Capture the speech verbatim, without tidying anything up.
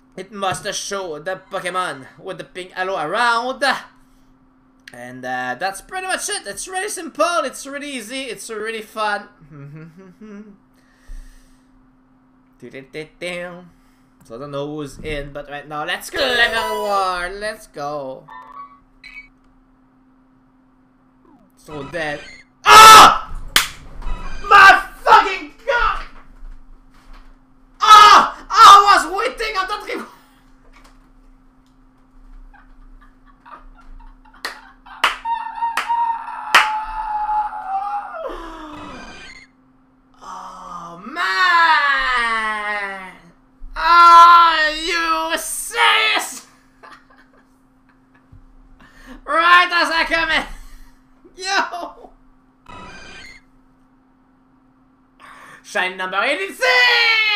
it must show the Pokemon with the pink halo around. And uh, that's pretty much it. It's really simple, it's really easy, it's really fun. So I don't know who's in, but right now, let's go level war. Let's go. So dead. Ah! My fucking god! Ah! I was waiting on that reward. Oh man! Are you serious? Right as I come in. Yo! Shine number eighty-six!